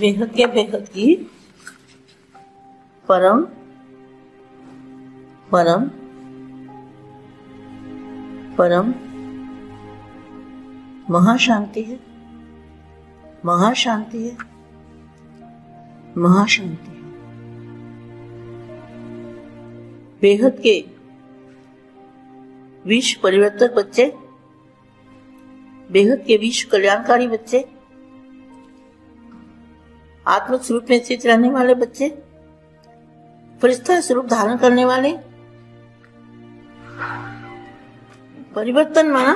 बेहद की परम परम परम महाशांति है, महाशांति है, महाशांति है। बेहद के विश्व परिवर्तक बच्चे, बेहद के विश्व कल्याणकारी बच्चे, आत्म स्वरूप में स्थित रहने वाले बच्चे, फरिश्ता स्वरूप धारण करने वाले, परिवर्तन माना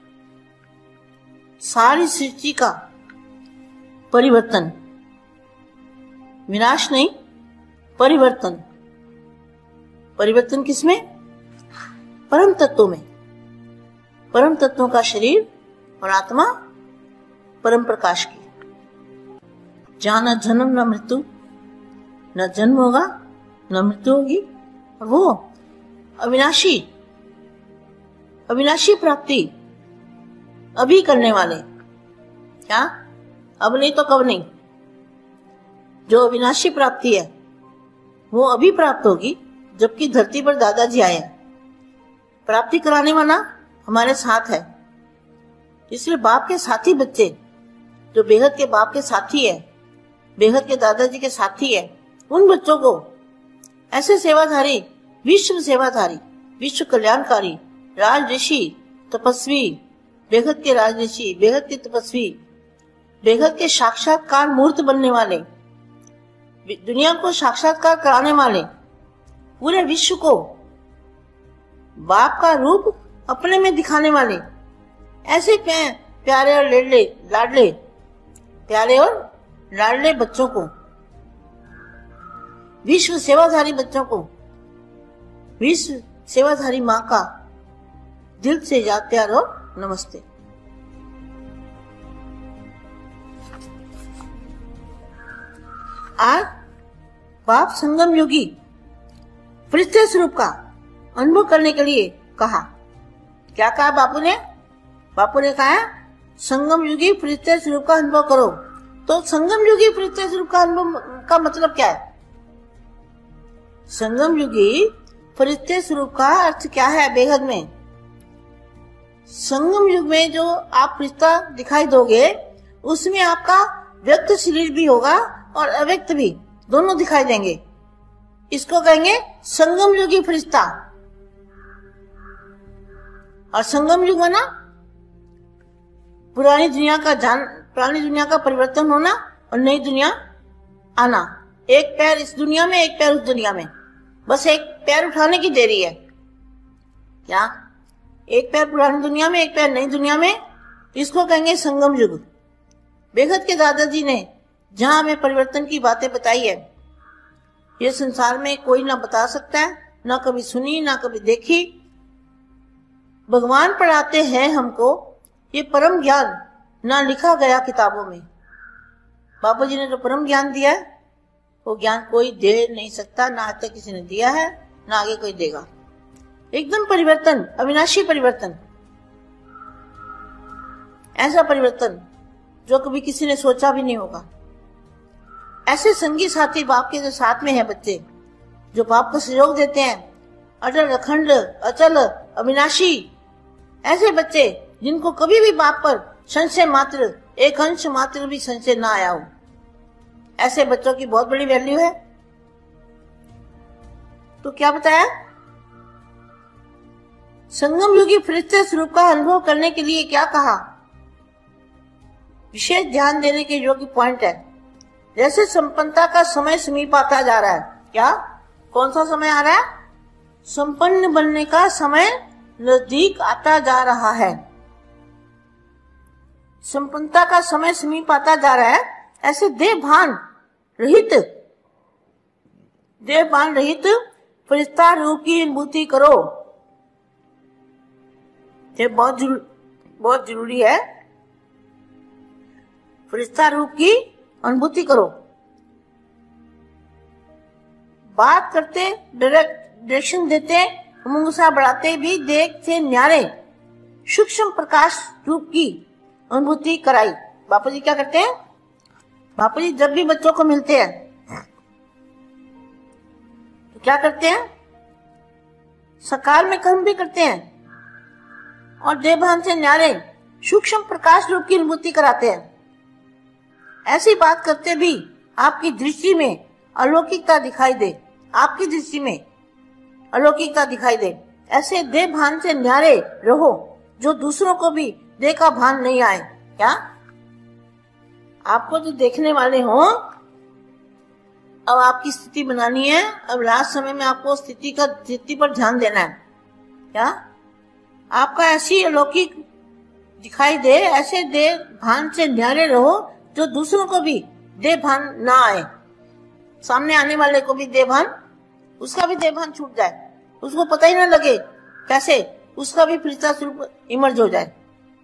सारी सृष्टि का परिवर्तन, विनाश नहीं, परिवर्तन। परिवर्तन किसमें? परम तत्वों में। परम तत्वों का शरीर और आत्मा परम प्रकाश की, जहां न जन्म न मृत्यु, न जन्म होगा न मृत्यु होगी, और वो अविनाशी अविनाशी प्राप्ति अभी करने वाले। क्या? अब नहीं तो कब नहीं। जो अविनाशी प्राप्ति है वो अभी प्राप्त होगी, जबकि धरती पर दादाजी आए हैं। प्राप्ति कराने वाला हमारे साथ है। इसलिए बाप के साथी बच्चे, जो बेहद के बाप के साथी है, बेहद के दादाजी के साथी है, उन बच्चों को ऐसे सेवाधारी, विश्व सेवाधारी, विश्व कल्याणकारी, राज ऋषि, तपस्वी, बेहद के राज ऋषि, बेहद के तपस्वी, बेहद के साक्षात्कार मूर्त बनने वाले, दुनिया को साक्षात्कार कराने वाले, पूरे विश्व को बाप का रूप अपने में दिखाने वाले, ऐसे प्यारे और लाडले प्यारे और लाडले बच्चों को, विश्व सेवाधारी बच्चों को, विश्व सेवाधारी माँ का दिल से याद प्यार और नमस्ते। आज बाप संगम योगी फरिश्ते स्वरूप का अनुभव करने के लिए कहा। क्या कहा बापू ने? बापू ने कहा संगम युगी फरिश्ते स्वरूप का अनुभव करो। तो संगम युगी फरिश्ते स्वरूप का अनुभव का मतलब क्या है? संगम युगी फरिश्ते स्वरूप का अर्थ क्या है बेहद में? संगम युग में जो आप फरिश्ता दिखाई दोगे, उसमें आपका व्यक्त शरीर भी होगा और अव्यक्त भी, दोनों दिखाई देंगे। इसको कहेंगे संगम युगी फरिश्ता। और संगम युग माना पुरानी दुनिया का परिवर्तन होना और नई दुनिया आना। एक पैर इस दुनिया में, एक पैर उस दुनिया में, बस एक पैर उठाने की देरी है। क्या? एक पैर पुरानी दुनिया में, एक पैर नई दुनिया में, इसको कहेंगे संगम युग। बेहद के दादाजी ने जहां हमें परिवर्तन की बातें बताई है, ये संसार में कोई ना बता सकता है, ना कभी सुनी, ना कभी देखी। भगवान पढ़ाते हैं हमको ये परम ज्ञान, ना लिखा गया किताबों में। बाबा जी ने जो परम ज्ञान दिया है, वो ज्ञान कोई दे नहीं सकता, ना आज तक किसी ने दिया है, ना आगे कोई देगा। एकदम परिवर्तन, अविनाशी परिवर्तन, ऐसा परिवर्तन जो कभी किसी ने सोचा भी नहीं होगा। ऐसे संगी साथी बाप के जो साथ में है बच्चे, जो बाप को सहयोग देते हैं, अटल अखंड अचल अविनाशी, ऐसे बच्चे जिनको कभी भी बाप पर संशय मात्र, एक अंश मात्र भी संशय ना आया हो, ऐसे बच्चों की बहुत बड़ी वैल्यू है। तो क्या बताया? संगम युगी फरिश्ते स्वरूप का अनुभव करने के लिए क्या कहा? विशेष ध्यान देने के योग्य पॉइंट है। जैसे संपन्नता का समय समीप आता जा रहा है। क्या? कौन सा समय आ रहा है? संपन्न बनने का समय नजदीक आता जा रहा है। संपन्नता का समय समीप आता जा रहा है। ऐसे देहभान रहित फरिश्ता रूप की अनुभूति करो। ये बहुत जरूरी है। फरिश्ता रूप की अनुभूति करो। बात करते, डायरेक्शन देते, मुंगसा बढ़ाते भी देख से न्यारे सूक्ष्म प्रकाश रूप की अनुभूति कराई। बापू जी क्या करते हैं? बापू जी जब भी बच्चों को मिलते हैं तो क्या करते हैं? सकाल में कर्म भी करते हैं और देवभान से न्यारे सूक्ष्म प्रकाश रूप की अनुभूति कराते हैं। ऐसी बात करते भी आपकी दृष्टि में अलौकिकता दिखाई दे, आपकी दृष्टि में अलौकिकता दिखाई दे। ऐसे देह भान से न्यारे रहो जो दूसरों को भी देह का भान नहीं आए। क्या आपको जो देखने वाले हो, अब आपकी स्थिति बनानी है। अब लास्ट समय में आपको स्थिति पर ध्यान देना है। क्या आपका ऐसी अलौकिक दिखाई दे, ऐसे देह भान से न्यारे रहो जो दूसरों को भी देह भान ना आए। सामने आने वाले को भी देह भान, उसका भी देह भान छूट जाए, उसको पता ही ना लगे कैसे उसका भी फरिश्ता स्वरूप इमर्ज हो जाए।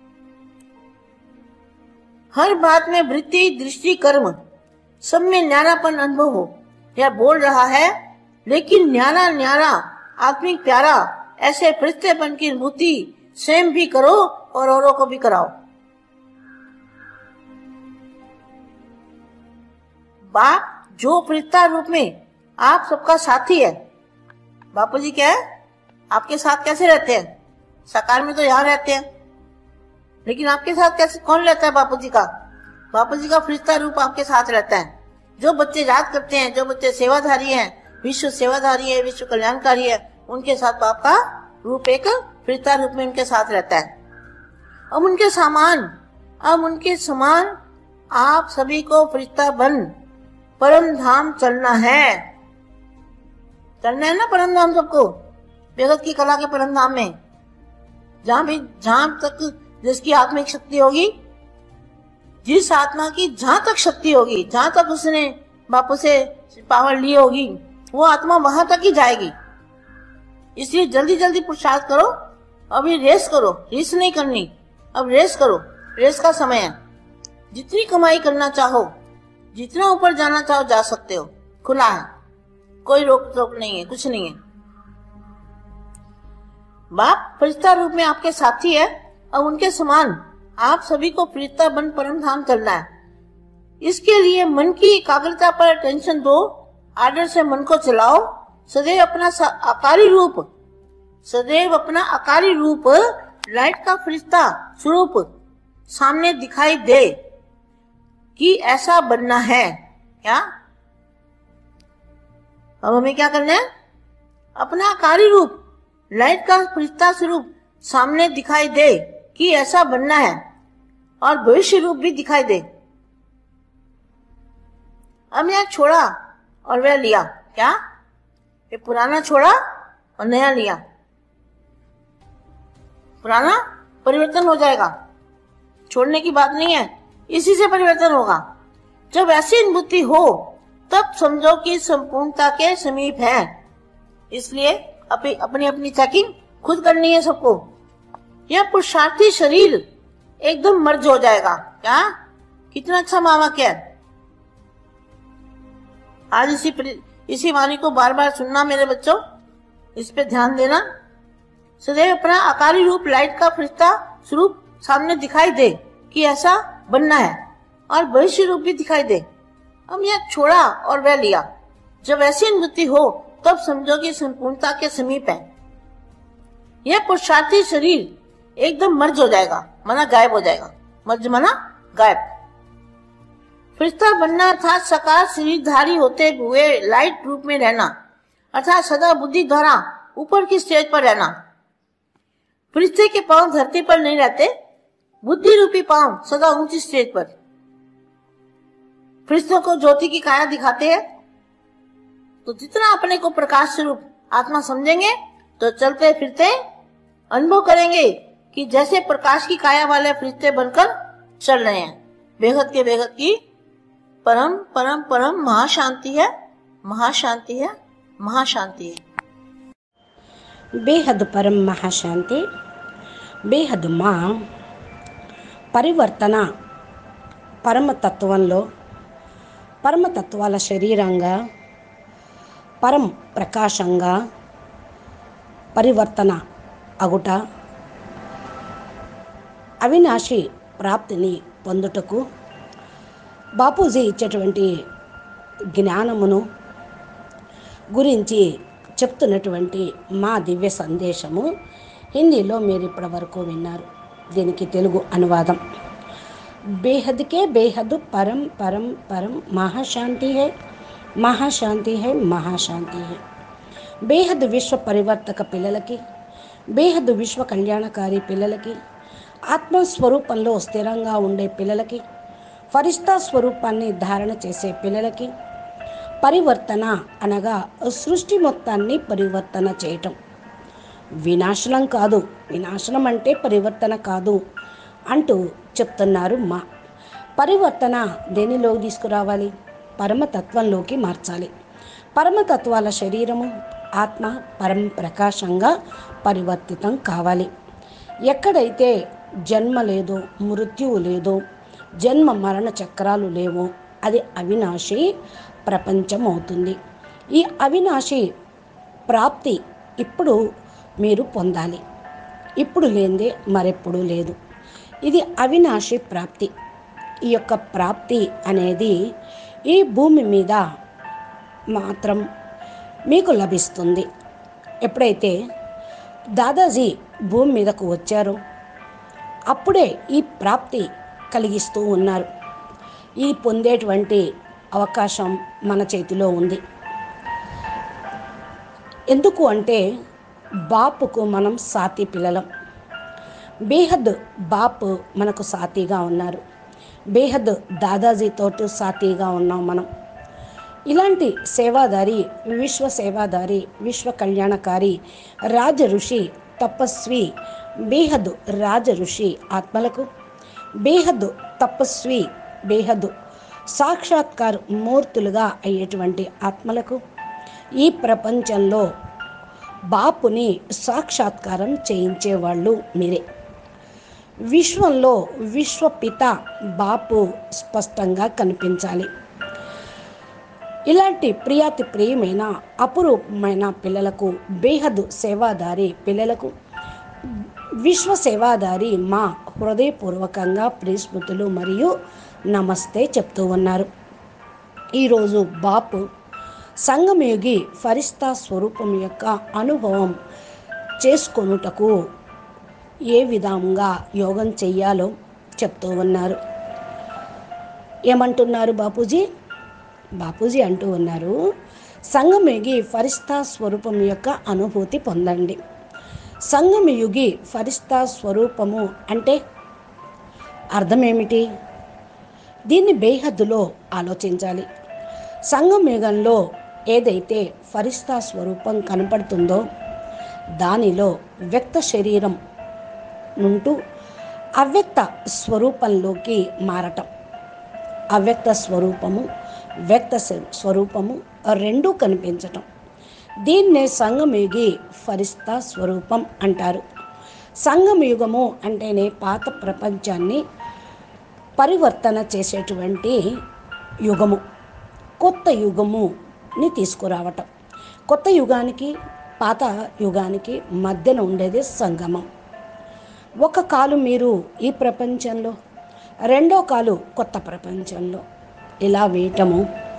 हर बात में वृत्ति, दृष्टि, कर्म सब में न्यारापन अनुभव हो। यह बोल रहा है लेकिन न्यारा न्यारा आत्मिक प्यारा ऐसे फरिश्तेपन की अनुभूति स्वयं भी करो और औरों को भी कराओ। बाप जो फरिश्ता रूप में आप सबका साथी है। बापू जी क्या है? आपके साथ कैसे रहते हैं? साकार में तो यहाँ रहते हैं, लेकिन आपके साथ कैसे, कौन रहता है बापू जी का? बापू जी का फरिश्ता रूप आपके साथ रहता है। जो बच्चे याद करते हैं, जो बच्चे सेवाधारी हैं, विश्व सेवाधारी है, विश्व कल्याणकारी है, उनके साथ बाप का रूप एक फरिश्ता रूप में उनके साथ रहता है। अब उनके समान आप सभी को फरिश्ता बन परम धाम चलना है। चलना है ना परम धाम सबको, बेगत की कला के परम धाम में, जहां तक जिसकी आत्मिक शक्ति होगी, जिस आत्मा की जहां तक शक्ति होगी, जहां तक उसने बापू से पावर ली होगी, वो आत्मा वहां तक ही जाएगी। इसलिए जल्दी जल्दी पुरुषार्थ करो। अभी रेस करो, रेस नहीं करनी, अब रेस करो। रेस का समय है। जितनी कमाई करना चाहो, जितना ऊपर जाना चाहो जा सकते हो, खुला है, कोई रोक टोक नहीं है, कुछ नहीं है। बाप फरिश्ता रूप में आपके साथी है और उनके समान आप सभी को फरिश्ता बन परम धाम चलना है। इसके लिए मन की एकाग्रता पर अटेंशन दो, आदर से मन को चलाओ। सदैव अपना आकारी रूप लाइट का फरिश्ता स्वरूप सामने दिखाई दे कि ऐसा बनना है। क्या अब हमें क्या करना है? अपना आकारी रूप लाइट का फरिश्ता स्वरूप सामने दिखाई दे कि ऐसा बनना है, और भविष्य रूप भी दिखाई दे। अब यह छोड़ा और वह लिया। क्या ये पुराना छोड़ा और नया लिया? पुराना परिवर्तन हो जाएगा, छोड़ने की बात नहीं है, इसी से परिवर्तन होगा। जब ऐसी अनुभूति हो तब समझो कि संपूर्णता के समीप है। इसलिए अपनी अपनी चेकिंग खुद करनी है सबको। यह पुरुषार्थी शरीर एकदम मर्ज हो जाएगा। क्या कितना अच्छा वाक्य है। आज इसी वाणी को बार बार सुनना मेरे बच्चों, इस पे ध्यान देना। सदैव अपना आकारी रूप लाइट का फरिश्ता स्वरूप सामने दिखाई दे कि ऐसा बनना है, और भविष्य रूप भी दिखाई दे। अब यह छोड़ा और वह लिया। जब ऐसी अनुभूति हो तब समझो कि संपूर्णता के समीप है। यह पुरुषार्थी शरीर एकदम मर्ज हो जाएगा, माना गायब हो जाएगा। मर्ज माना गायब। फरिश्ता बनना अर्थात साकार शरीरधारी होते हुए लाइट रूप में रहना, अर्थात सदा बुद्धि द्वारा ऊपर की स्टेज पर रहना। फरिश्ते के पांव धरती पर नहीं रहते, बुद्धि रूपी पांव सदा ऊंची स्टेज पर। फरिश्तों को ज्योति की काया दिखाते हैं, तो जितना अपने को प्रकाश स्वरूप आत्मा समझेंगे तो चलते फिरते अनुभव करेंगे कि जैसे प्रकाश की काया वाले फरिश्ते बनकर चल रहे हैं। बेहद के बेहद की परम परम परम महाशांति है, महाशांति है, महाशांति है। बेहद परम महाशांति, బేహద్ మా పరివర్తన పరమతత్వంలో పరమతత్వాల శరీరంగా పరం ప్రకాశంగా పరివర్తన అగుట అవినాశి ప్రాప్తిని పొందుటకు బాపూజీ ఇచ్చేటువంటి జ్ఞానమును గురించి చెప్తున్నటువంటి మా దివ్య సందేశము హిందీలో మీరు ఇప్పటి వరకు విన్నారు. దీనికి తెలుగు అనువాదం. బేహద్కే బేహద్ పరం పరం పరం మహాశాంతి హై, మహాశాంతి హై, మహాశాంతి హై. బేహద్ విశ్వ పరివర్తక పిల్లలకి, బేహద్ విశ్వ కళ్యాణకారి పిల్లలకి, ఆత్మస్వరూపంలో స్థిరంగా ఉండే పిల్లలకి, ఫరిష్తా స్వరూపాన్ని ధారణ చేసే పిల్లలకి, పరివర్తన అనగా సృష్టి మొత్తాన్ని పరివర్తన చేయటం, వినాశనం కాదు. వినాశనం అంటే పరివర్తన కాదు అంటూ చెప్తున్నారు మా. పరివర్తన దేనిలోకి తీసుకురావాలి? పరమతత్వంలోకి మార్చాలి. పరమతత్వాల శరీరము, ఆత్మ పరమ ప్రకాశంగా పరివర్తితం కావాలి. ఎక్కడైతే జన్మ లేదో, మృత్యువు లేదో, జన్మ మరణ చక్రాలు లేవో అది అవినాశి ప్రపంచం అవుతుంది. ఈ అవినాశి ప్రాప్తి ఇప్పుడు మీరు పొందాలి. ఇప్పుడు లేనిదే మరెప్పుడూ లేదు. ఇది అవినాశి ప్రాప్తి. ఈ యొక్క ప్రాప్తి అనేది ఈ భూమి మీద మాత్రం మీకు లభిస్తుంది. ఎప్పుడైతే దాదాజీ భూమి మీదకు వచ్చారో అప్పుడే ఈ ప్రాప్తి కలిగిస్తూ ఉన్నారు. ఈ పొందేటువంటి అవకాశం మన చేతిలో ఉంది. ఎందుకు అంటే బాపుకు మనం సాతి పిల్లలం. బేహద్ బాపు మనకు సాతిగా ఉన్నారు. బేహద్ దాదాజీతో సాతిగా ఉన్నాం మనం. ఇలాంటి సేవాదారి, విశ్వ సేవాదారి, విశ్వ కళ్యాణకారి, రాజ ఋషి, తపస్వి, బేహద్ రాజ ఋషి ఆత్మలకు, బేహద్ తపస్వి, బేహద్ సాక్షాత్కార మూర్తులుగా అయ్యేటువంటి ఆత్మలకు ఈ ప్రపంచంలో బాపుని సాక్షాత్కారం చేయించేవాళ్ళు మీరే. విశ్వంలో విశ్వపిత బాపు స్పష్టంగా కనిపించాలి. ఇలాంటి ప్రియాతి ప్రియమైన అపురూపమైన పిల్లలకు, బేహద్ సేవాదారి పిల్లలకు, విశ్వ సేవాదారి మా హృదయపూర్వకంగా ప్రియస్మృతులు మరియు నమస్తే చెప్తూ ఉన్నారు. ఈరోజు బాపు సంగమయుగి ఫరిష్తా స్వరూపం యొక్క అనుభవం చేసుకొనుటకు ఏ విధంగా యోగం చెయ్యాలో చెప్తూ ఉన్నారు. ఏమంటున్నారు బాపూజీ? బాపూజీ అంటూ ఉన్నారు, సంగమయుగి ఫరిష్తా స్వరూపం యొక్క అనుభూతి పొందండి. సంగమయుగి ఫరిష్తా స్వరూపము అంటే అర్థం ఏమిటి? దీన్ని బేహద్దులో ఆలోచించాలి. సంగమయుగంలో ఏదైతే ఫరిష్తా స్వరూపం కనపడుతుందో దానిలో వ్యక్త శరీరం నుంటూ అవ్యక్త స్వరూపంలోకి మారటం. అవ్యక్త స్వరూపము, వ్యక్త స్వరూపము రెండూ కనిపించటం. దీన్నే సంగమయుగి ఫరిష్తా స్వరూపం అంటారు. సంగమయుగము అంటేనే పాత ప్రపంచాన్ని పరివర్తన చేసేటువంటి యుగము, కొత్త యుగముని తీసుకురావటం. కొత్త యుగానికి పాత యుగానికి మధ్యన ఉండేది సంగమం. ఒక కాలు మీరు ఈ ప్రపంచంలో, రెండో కాలు కొత్త ప్రపంచంలో ఇలా వేయటము.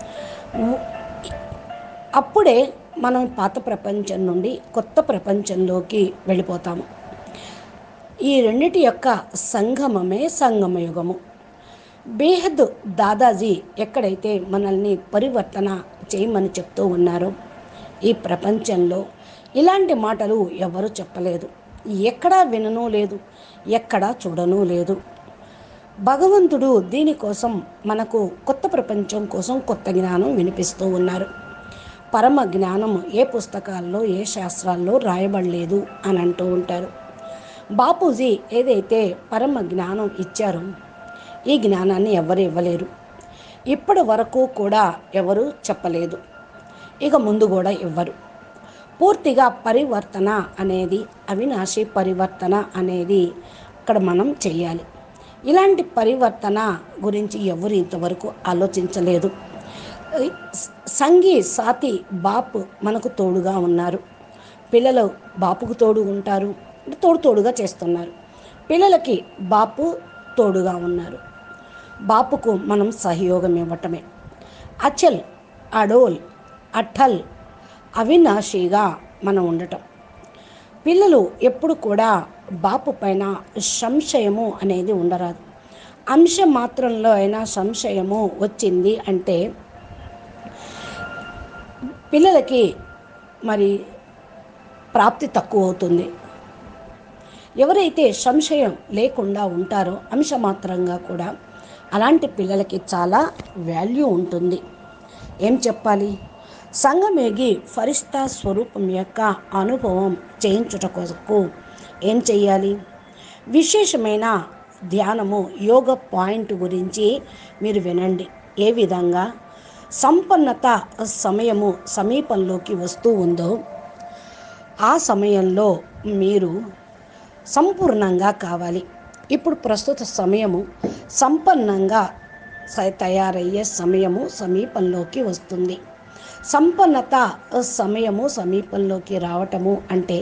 అప్పుడే మనం పాత ప్రపంచం నుండి కొత్త ప్రపంచంలోకి వెళ్ళిపోతాము. ఈ రెండిటి యొక్క సంగమమే సంగమయుగము. బేహద్ దాదాజీ ఎక్కడైతే మనల్ని పరివర్తన చేయమని చెప్తూ ఉన్నారో ఈ ప్రపంచంలో ఇలాంటి మాటలు ఎవరు చెప్పలేదు. ఎక్కడా విననూ లేదు, ఎక్కడా చూడనూ లేదు. భగవంతుడు దీనికోసం మనకు కొత్త ప్రపంచం కోసం కొత్త జ్ఞానం వినిపిస్తూ ఉన్నారు. పరమ జ్ఞానం ఏ పుస్తకాల్లో, ఏ శాస్త్రాల్లో రాయబడలేదు అని అంటూ ఉంటారు. బాపూజీ ఏదైతే పరమ జ్ఞానం ఇచ్చారో ఈ జ్ఞానాన్ని ఎవరు ఇవ్వలేరు. ఇప్పటి వరకు కూడా ఎవరు చెప్పలేదు, ఇక ముందు కూడా ఇవ్వరు. పూర్తిగా పరివర్తన అనేది, అవినాశి పరివర్తన అనేది అక్కడ మనం చేయాలి. ఇలాంటి పరివర్తన గురించి ఎవరు ఇంతవరకు ఆలోచించలేదు. సంగి సాతి బాపు మనకు తోడుగా ఉన్నారు. పిల్లలు బాపుకు తోడు ఉంటారు, తోడుగా చేస్తున్నారు. పిల్లలకి బాపు తోడుగా ఉన్నారు. బాపుకు మనం సహయోగం ఇవ్వటమే. అచల్, అడోల్, అఠల్, అవినాశిగా మనం ఉండటం. పిల్లలు ఎప్పుడు కూడా బాపు పైన సంశయము అనేది ఉండరాదు. అంశ మాత్రంలో అయినా సంశయము వచ్చింది అంటే పిల్లలకి మరి ప్రాప్తి తక్కువ అవుతుంది. ఎవరైతే సంశయం లేకుండా ఉంటారో అంశమాత్రంగా కూడా అలాంటి పిల్లలకి చాలా వాల్యూ ఉంటుంది. ఏం చెప్పాలి? సంగమేగి ఫరిస్తా స్వరూపం యొక్క అనుభవం చేయించుట కొరకు ఏం చెయ్యాలి? విశేషమైన ధ్యానము యోగ పాయింట్ గురించి మీరు వినండి. ఏ విధంగా సంపన్నత సమయము సమీపంలోకి వస్తూ ఉందో ఆ సమయంలో మీరు సంపూర్ణంగా కావాలి. ఇప్పుడు ప్రస్తుత సమయము సంపన్నంగా తయారయ్యే సమయము సమీపంలోకి వస్తుంది. సంపన్నత సమయము సమీపంలోకి రావటము అంటే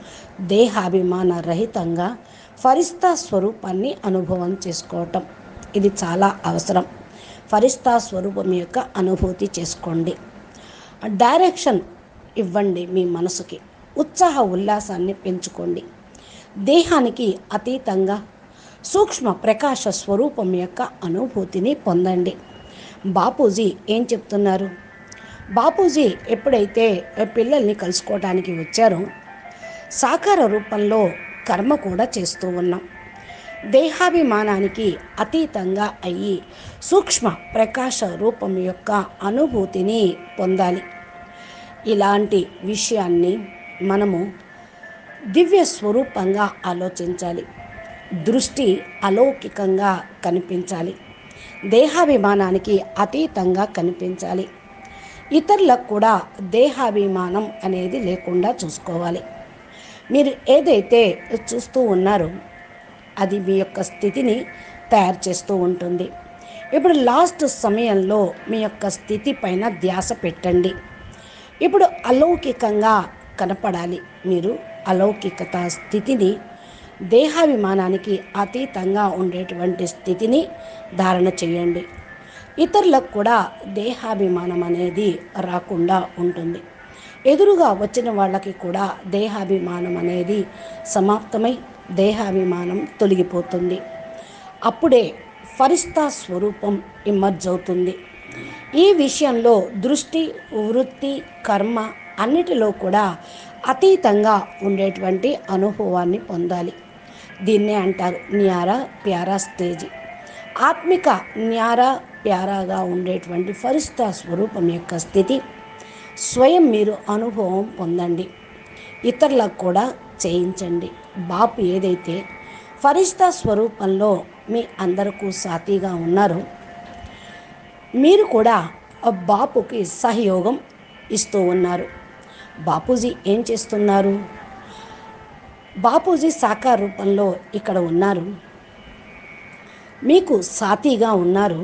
దేహాభిమాన రహితంగా ఫరిస్తా స్వరూపాన్ని అనుభవం చేసుకోవటం. ఇది చాలా అవసరం. ఫరిస్తా స్వరూపం యొక్క అనుభూతి చేసుకోండి. డైరెక్షన్ ఇవ్వండి. మీ మనసుకి ఉత్సాహ ఉల్లాసాన్ని పెంచుకోండి. దేహానికి అతీతంగా సూక్ష్మ ప్రకాశ స్వరూపం యొక్క అనుభూతిని పొందండి. బాపూజీ ఏం చెప్తున్నారు? బాపూజీ ఎప్పుడైతే పిల్లల్ని కలుసుకోవడానికి వచ్చారో సాకార రూపంలో కర్మ కూడా చేస్తూ ఉన్నాం. దేహాభిమానానికి అతీతంగా అయ్యి సూక్ష్మ ప్రకాశ రూపం యొక్క అనుభూతిని పొందాలి. ఇలాంటి విషయాన్ని మనము దివ్య స్వరూపంగా ఆలోచించాలి. దృష్టి అలౌకికంగా కనిపించాలి. దేహాభిమానానికి అతీతంగా కనిపించాలి. ఇతరులకు కూడా దేహాభిమానం అనేది లేకుండా చూసుకోవాలి. మీరు ఏదైతే చూస్తూ ఉన్నారో అది మీ యొక్క స్థితిని తయారు చేస్తూ ఉంటుంది. ఇప్పుడు లాస్ట్ సమయంలో మీ యొక్క స్థితి పైన ధ్యాస పెట్టండి. ఇప్పుడు అలౌకికంగా కనపడాలి. మీరు అలౌకికత స్థితిని, దేహాభిమానానికి అతీతంగా ఉండేటువంటి స్థితిని ధారణ చేయండి. ఇతరులకు కూడా దేహాభిమానం అనేది రాకుండా ఉంటుంది. ఎదురుగా వచ్చిన వాళ్ళకి కూడా దేహాభిమానం అనేది సమాప్తమై దేహాభిమానం తొలగిపోతుంది. అప్పుడే ఫరిస్తా స్వరూపం ఇమర్జ్ అవుతుంది. ఈ విషయంలో దృష్టి, వృత్తి, కర్మ అన్నిటిలో కూడా అతీతంగా ఉండేటువంటి అనుభవాన్ని పొందాలి. దీన్నే అంటారు న్యారా ప్యారా స్టేజ్. ఆత్మిక న్యారా ప్యారాగా ఉండేటువంటి ఫరిస్తా స్వరూపం యొక్క స్థితి స్వయం మీరు అనుభవం పొందండి. ఇతరులకు కూడా చేయించండి. బాపు ఏదైతే ఫరిస్తా స్వరూపంలో మీ అందరికీ సాతిగా ఉన్నారో మీరు కూడా బాపుకి సహయోగం ఇస్తూ ఉన్నారు. బాపూజీ ఏం చేస్తున్నారు? బాపూజీ సాకార రూపంలో ఇక్కడ ఉన్నారు, మీకు సాతిగా ఉన్నారు.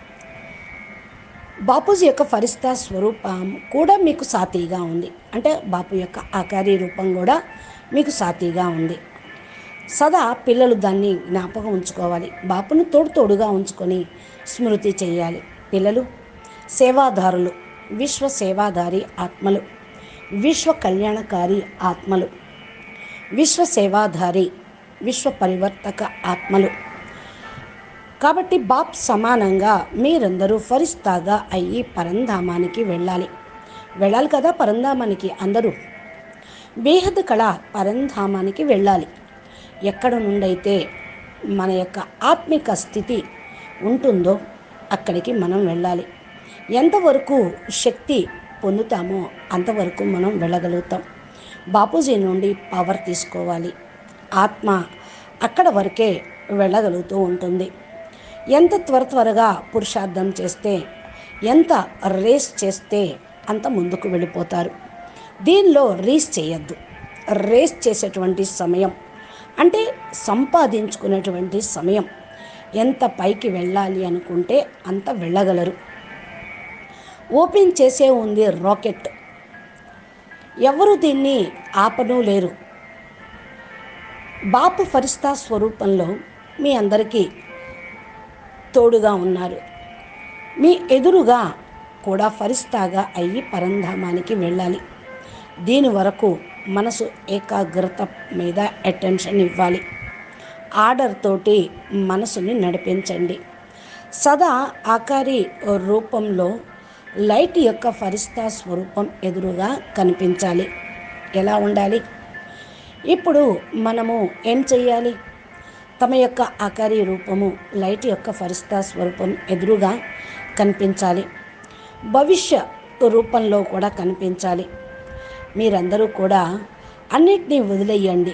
బాపూజీ యొక్క ఫరిస్తా స్వరూపం కూడా మీకు సాతిగా ఉంది. అంటే బాపు యొక్క ఆకారీ రూపం కూడా మీకు సాతిగా ఉంది. సదా పిల్లలు దాన్ని జ్ఞాపకం ఉంచుకోవాలి. బాపును తోడుగా ఉంచుకొని స్మృతి చేయాలి. పిల్లలు సేవాదారులు, విశ్వ సేవాదారి ఆత్మలు, విశ్వ కళ్యాణకారి ఆత్మలు, విశ్వ సేవాధారి, విశ్వ పరివర్తక ఆత్మలు. కాబట్టి బాప్ సమానంగా మీరందరూ ఫరిస్తాగా అయ్యి పరంధామానికి వెళ్ళాలి కదా. పరంధామానికి అందరూ బేహద్ కళ పరంధామానికి వెళ్ళాలి. ఎక్కడ నుండైతే మన యొక్క ఆత్మిక స్థితి ఉంటుందో అక్కడికి మనం వెళ్ళాలి. ఎంతవరకు శక్తి పొందుతామో అంతవరకు మనం వెళ్ళగలుగుతాం. బాపూజీ నుండి పవర్ తీసుకోవాలి. ఆత్మ అక్కడ వరకే వెళ్ళగలుగుతూ ఉంటుంది. ఎంత త్వరగా పురుషార్థం చేస్తే, ఎంత రేస్ చేస్తే అంత ముందుకు వెళ్ళిపోతారు. దీనిలో రేస్ చేయొద్దు. రేస్ చేసేటువంటి సమయం అంటే సంపాదించుకునేటువంటి సమయం. ఎంత పైకి వెళ్ళాలి అనుకుంటే అంత వెళ్ళగలరు. ఓపెన్ చేసే ఉంది రాకెట్. ఎవరు దీన్ని ఆపను లేరు. బాపు ఫరిస్తా స్వరూపంలో మీ అందరికీ తోడుగా ఉన్నారు. మీ ఎదురుగా కూడా ఫరిస్తాగా అయ్యి పరంధామానికి వెళ్ళాలి. దీని వరకు మనసు ఏకాగ్రత మీద అటెన్షన్ ఇవ్వాలి. ఆర్డర్ తోటి మనసుని నడిపించండి. సదా ఆకారి రూపంలో లైట్ యొక్క ఫరిస్తా స్వరూపం ఎదురుగా కనిపించాలి. ఎలా ఉండాలి? ఇప్పుడు మనము ఏం చెయ్యాలి? తమ యొక్క ఆకారి రూపము లైట్ యొక్క ఫరిస్తా స్వరూపం ఎదురుగా కనిపించాలి. భవిష్య రూపంలో కూడా కనిపించాలి. మీరందరూ కూడా అన్నిటినీ వదిలేయండి.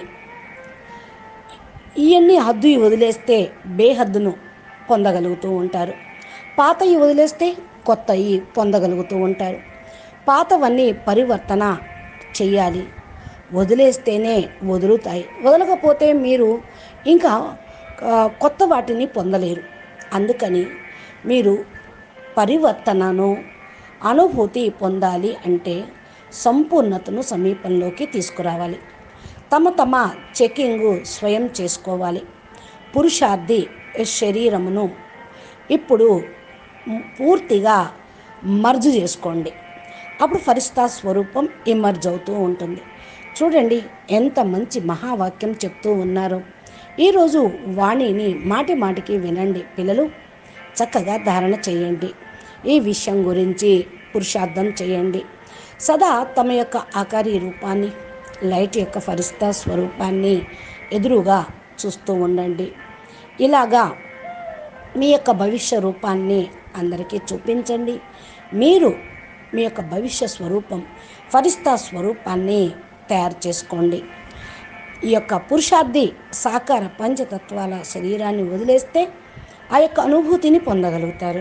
ఇవన్నీ హద్దు వదిలేస్తే బేహద్దును పొందగలుగుతూ ఉంటారు. పాతవి వదిలేస్తే కొత్తవి పొందగలుగుతూ ఉంటారు. పాతవన్నీ పరివర్తన చెయ్యాలి. వదిలేస్తేనే వదులుతాయి. వదలకపోతే మీరు ఇంకా కొత్త వాటిని పొందలేరు. అందుకని మీరు పరివర్తనను అనుభూతి పొందాలి అంటే సంపూర్ణతను సమీపంలోకి తీసుకురావాలి. తమ చెకింగ్ స్వయం చేసుకోవాలి. పురుషార్థి శరీరమును ఇప్పుడు పూర్తిగా మర్జ్ చేసుకోండి. అప్పుడు ఫరిస్తా స్వరూపం ఇమర్జ్ అవుతూ ఉంటుంది. చూడండి ఎంత మంచి మహావాక్యం చెప్తూ ఉన్నారు. ఈరోజు వాణిని మాటికి వినండి పిల్లలు. చక్కగా ధారణ చేయండి. ఈ విషయం గురించి పురుషార్థం చేయండి. సదా తమ యొక్క ఆకారి రూపాన్ని, లైట్ యొక్క ఫరిస్తా స్వరూపాన్ని ఎదురుగా చూస్తూ ఉండండి. ఇలాగా మీ యొక్క భవిష్య రూపాన్ని అందరికీ చూపించండి. మీరు మీ యొక్క భవిష్య స్వరూపం ఫరిస్తా స్వరూపాన్ని తయారు చేసుకోండి. ఈ యొక్క పురుషార్థి సాకార పంచతత్వాల శరీరాన్ని వదిలేస్తే ఆ యొక్క అనుభూతిని పొందగలుగుతారు.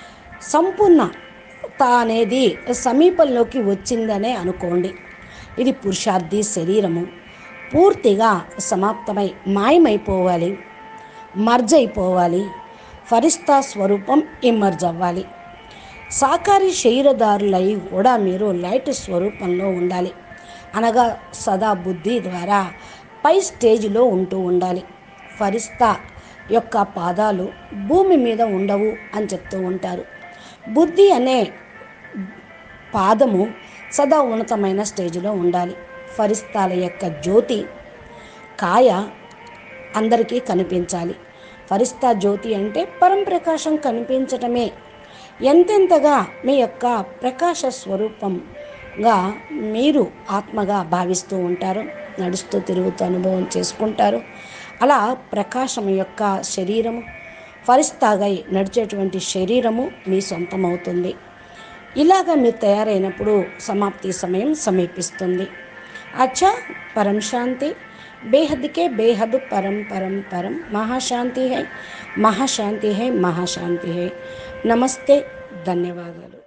సంపూర్ణత అనేది సమీపంలోకి వచ్చిందనే అనుకోండి. ఇది పురుషార్థి శరీరము పూర్తిగా సమాప్తమై మాయమైపోవాలి, మర్జ్ అయిపోవాలి. ఫరిస్తా స్వరూపం ఇమర్జ్ అవ్వాలి. సాకారి శరీరదారులై కూడా మీరు లైట్ స్వరూపంలో ఉండాలి. అనగా సదా బుద్ధి ద్వారా పై స్టేజ్లో ఉంటూ ఉండాలి. ఫరిస్తా యొక్క పాదాలు భూమి మీద ఉండవు అని చెప్తూ ఉంటారు. బుద్ధి అనే పాదము సదా ఉన్నతమైన స్టేజ్లో ఉండాలి. ఫరిస్తాల యొక్క జ్యోతి కాయ అందరికీ కనిపించాలి. ఫరిస్తా జ్యోతి అంటే పరంప్రకాశం కనిపించటమే. ఎంతెంతగా మీ యొక్క ప్రకాశ స్వరూపంగా మీరు ఆత్మగా భావిస్తూ ఉంటారు, నడుస్తూ తిరుగుతూ అనుభవం చేసుకుంటారు. అలా ప్రకాశం యొక్క శరీరము ఫరిస్తాగా నడిచేటువంటి శరీరము మీ సొంతమవుతుంది. ఇలాగ మీరు తయారైనప్పుడు సమాప్తి సమయం సమీపిస్తుంది. అచ్చా పరం శాంతి बेहद के बेहद परम परम परम महाशांति है, महाशांति है, महाशांति है. नमस्ते, ధన్యవాదాలు.